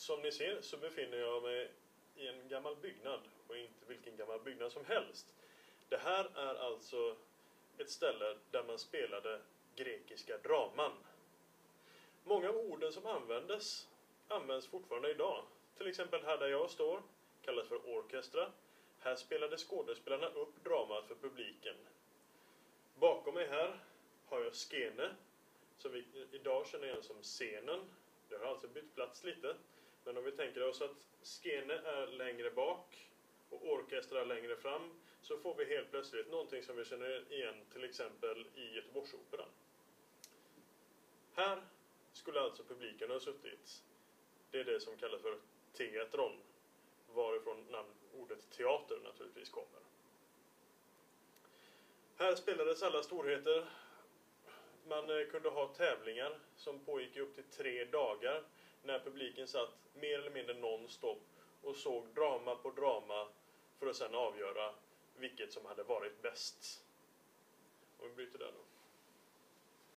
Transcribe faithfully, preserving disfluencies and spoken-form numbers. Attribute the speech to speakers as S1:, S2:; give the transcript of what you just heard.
S1: som ni ser så befinner jag mig i en gammal byggnad, och inte vilken gammal byggnad som helst. Det här är alltså ett ställe där man spelade grekiska draman. Många av orden som användes används fortfarande idag. Till exempel här där jag står kallas för orkestra. Här spelade skådespelarna upp dramat för publiken. Bakom mig här har jag skene, som vi idag känner igen som scenen. Det har alltså bytt plats lite. Men om vi tänker oss att skene är längre bak och orkestra är längre fram, så får vi helt plötsligt någonting som vi känner igen till exempel i Göteborgsoperan. Här skulle alltså publiken ha suttit. Det är det som kallas för teatron, varifrån namn, ordet teater naturligtvis kommer. Här spelades alla storheter. Man kunde ha tävlingar som pågick upp till tre dagar när publiken satt mer eller mindre non-stop och såg drama på drama för att sedan avgöra vilket som hade varit bäst. Och vi bryter där då.